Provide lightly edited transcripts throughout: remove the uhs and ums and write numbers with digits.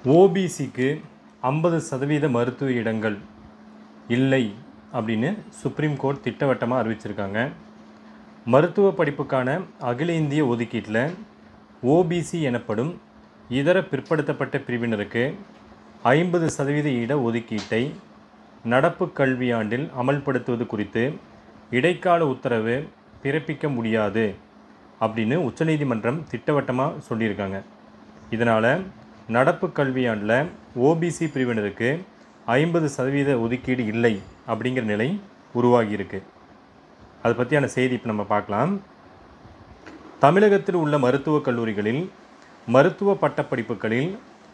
ஓபிசிக்கு 50% மருத்துவ இடங்கள் இல்லை அப்படின்னு சுப்ரீம் கோர்ட் திட்டவட்டமாக அறிவிச்சிருக்காங்க. மருத்துவ படிப்புக்கான அகில இந்திய ஒதுக்கீட்டில் ஓபிசி எனப்படும் இதர பிற்படுத்தப்பட்ட பிரிவினருக்கு 50% இட ஒதுக்கீட்டை நடப்பு கல்வியாண்டில் அமல்படுத்துவது குறித்து இடைக்கால உத்தரவு பிறப்பிக்க முடியாது அப்படின்னு உச்சநீதிமன்றம் திட்டவட்டமாக சொல்லியிருக்காங்க. இதனால் நடப்பு கல்வியாண்டில் ஓபிசி பிரிவினருக்கு 50% ஒதுக்கீடு இல்லை அப்படிங்கிற நிலை உருவாகியிருக்கு. அதை பற்றியான செய்தி இப்போ நம்ம பார்க்கலாம். தமிழகத்தில் உள்ள மருத்துவக் கல்லூரிகளில் மருத்துவ பட்டப்படிப்புகளில்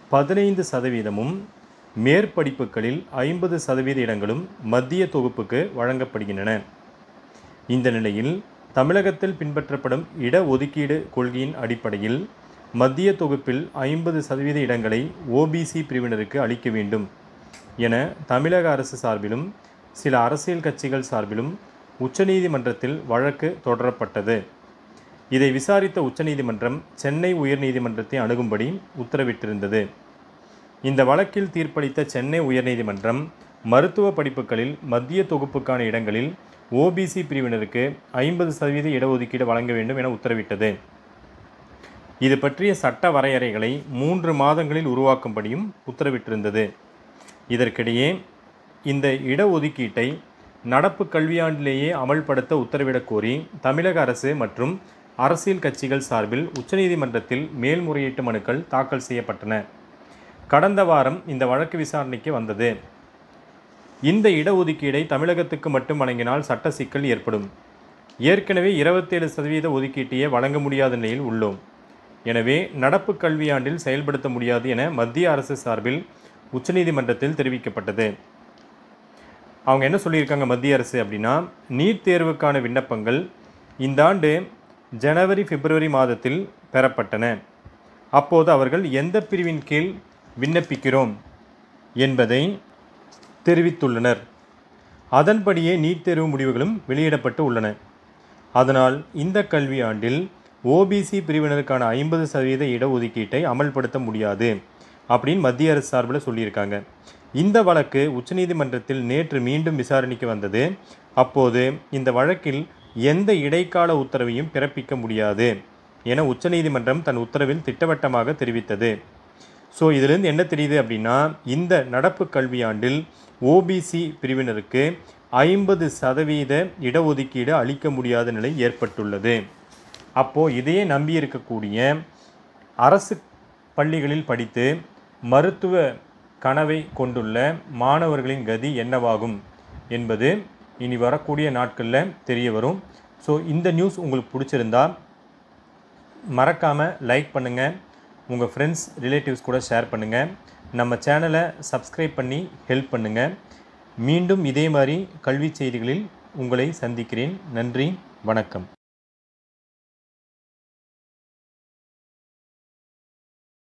15%ம் மேற்படிப்புகளில் 50% இடங்களும் மத்திய தொகுப்புக்கு வழங்கப்படுகின்றன. இந்த நிலையில் தமிழகத்தில் பின்பற்றப்படும் இட ஒதுக்கீடு கொள்கையின் அடிப்படையில் மத்திய தொகுப்பில் 50% இடங்களை ஓபிசி பிரிவினருக்கு அளிக்க வேண்டும் என தமிழக அரசு சார்பிலும் சில அரசியல் கட்சிகள் சார்பிலும் உச்சநீதிமன்றத்தில் வழக்கு தொடரப்பட்டது. இதை விசாரித்த உச்சநீதிமன்றம் சென்னை உயர்நீதிமன்றத்தை அணுகும்படி உத்தரவிட்டிருந்தது. இந்த வழக்கில் தீர்ப்பளித்த சென்னை உயர்நீதிமன்றம் மருத்துவ படிப்புகளில் மத்திய தொகுப்புக்கான இடங்களில் ஓபிசி பிரிவினருக்கு 50% இடஒதுக்கீடு வழங்க வேண்டும் என உத்தரவிட்டது. இது பற்றிய சட்ட வரையறைகளை 3 மாதங்களில் உருவாக்கும்படியும் உத்தரவிட்டிருந்தது. இதற்கிடையே இந்த இடஒதுக்கீட்டை நடப்பு கல்வியாண்டிலேயே அமல்படுத்த உத்தரவிடக் கோரி தமிழக அரசு மற்றும் அரசியல் கட்சிகள் சார்பில் உச்சநீதிமன்றத்தில் மேல்முறையீட்டு மனுக்கள் தாக்கல் செய்யப்பட்டன. கடந்த வாரம் இந்த வழக்கு விசாரணைக்கு வந்தது. இந்த இடஒதுக்கீடை தமிழகத்துக்கு மட்டும் வழங்கினால் சட்ட சிக்கல் ஏற்படும். ஏற்கனவே 27% ஒதுக்கீட்டையே வழங்க முடியாத நிலையில் உள்ளோம். எனவே நடப்பு கல்வியாண்டில் செயல்படுத்த முடியாது என மத்திய அரசு சார்பில் உச்சநீதிமன்றத்தில் தெரிவிக்கப்பட்டது. அவங்க என்ன சொல்லியிருக்காங்க மத்திய அரசு அப்படின்னா, நீட் தேர்வுக்கான விண்ணப்பங்கள் இந்த ஆண்டு ஜனவரி பிப்ரவரி மாதத்தில் பெறப்பட்டன. அப்போது அவர்கள் எந்த பிரிவின் கீழ் விண்ணப்பிக்கிறோம் என்பதை தெரிவித்துள்ளனர். அதன்படியே நீட் தேர்வு முடிவுகளும் வெளியிடப்பட்டு உள்ளன. அதனால் இந்த கல்வியாண்டில் ஓபிசி பிரிவினருக்கான 50% இடஒதுக்கீட்டை அமல்படுத்த முடியாது அப்படின்னு மத்திய அரசு சார்பில் சொல்லியிருக்காங்க. இந்த வழக்கு உச்சநீதிமன்றத்தில் நேற்று மீண்டும் விசாரணைக்கு வந்தது. அப்போது இந்த வழக்கில் எந்த இடைக்கால உத்தரவையும் பிறப்பிக்க முடியாது என உச்சநீதிமன்றம் தன் உத்தரவில் திட்டவட்டமாக தெரிவித்தது. ஸோ இதிலிருந்து என்ன தெரியுது அப்படின்னா, இந்த நடப்பு கல்வியாண்டில் ஓபிசி பிரிவினருக்கு 50% இடஒதுக்கீடு அளிக்க முடியாத நிலை ஏற்பட்டுள்ளது. அப்போது இதையே நம்பியிருக்கக்கூடிய அரசு பள்ளிகளில் படித்து மருத்துவ கனவை கொண்டுள்ள மாணவர்களின் கதி என்னவாகும் என்பது இனி வரக்கூடிய நாட்களில் தெரிய வரும். ஸோ இந்த நியூஸ் உங்களுக்கு பிடிச்சிருந்தா மறக்காமல் லைக் பண்ணுங்கள், உங்கள் ஃப்ரெண்ட்ஸ் ரிலேட்டிவ்ஸ் கூட ஷேர் பண்ணுங்கள், நம்ம சேனலை சப்ஸ்கிரைப் பண்ணி ஹெல்ப் பண்ணுங்கள். மீண்டும் இதே மாதிரி கல்வி செய்திகளில் உங்களை சந்திக்கிறேன். நன்றி, வணக்கம்.